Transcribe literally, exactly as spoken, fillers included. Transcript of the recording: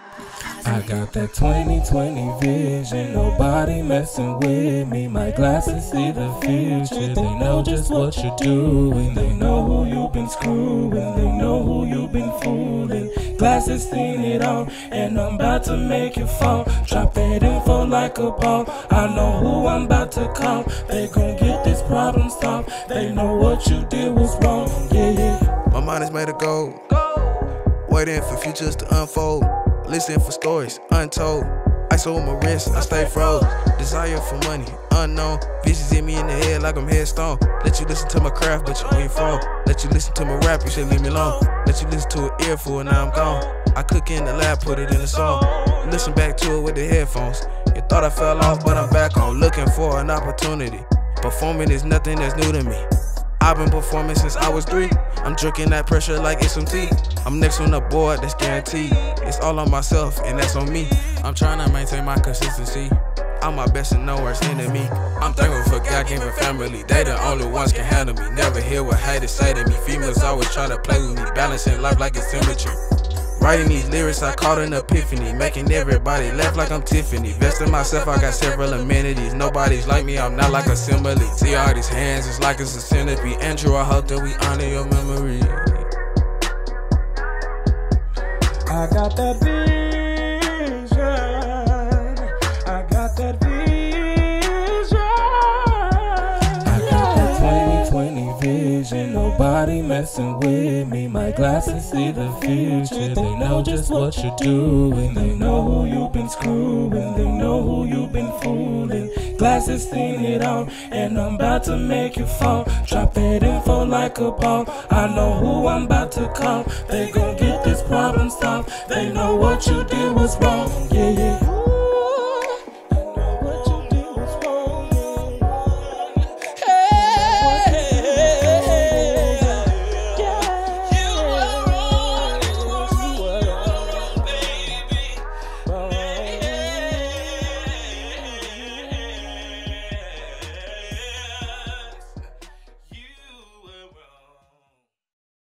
I got that twenty twenty vision, nobody messing with me. My glasses see the future, they know just what you're doing. They know who you've been screwing, they know who you've been fooling. Glasses seen it all, and I'm about to make you fall. Drop that info like a ball, I know who I'm about to call. They gon' get this problem solved, they know what you did was wrong, yeah, yeah. My mind is made of gold, waiting for futures to unfold. Listening for stories untold. Ice over my wrist, I stay froze. Desire for money, unknown. Visions hit me in the head like I'm headstone. Let you listen to my craft, but you on your phone. Let you listen to my rap, you should leave me alone. Let you listen to an earful, and now I'm gone. I cook in the lab, put it in a song. Listen back to it with the headphones. You thought I fell off, but I'm back on. Looking for an opportunity. Performing is nothing that's new to me. I've been performing since I was three. I'm drinking that pressure like it's some tea. I'm next on the board, that's guaranteed. It's all on myself, and that's on me. I'm trying to maintain my consistency. I'm my best and no worst enemy. I'm thankful for God given family. They the only ones can handle me. Never hear what haters say to me. Females always try to play with me, balancing life like it's symmetry. Writing these lyrics, I caught an epiphany. Making everybody laugh like I'm Tiffany. Vesting myself, I got several amenities. Nobody's like me, I'm not like a simile. See all these hands, it's like it's a centipede. Andrew, I hope that we honor your memory. I got that vision, I got that vision. I got that twenty twenty vision, nobody messing with me. My glasses see the future, they know just what you're doing. They know who you've been screwing, they know who you've been fooling. Glasses seen it all, and I'm about to make you fall. Drop that info like a ball, I know who I'm about to call. They gon' get this problem solved, they know what you did was wrong, yeah, yeah.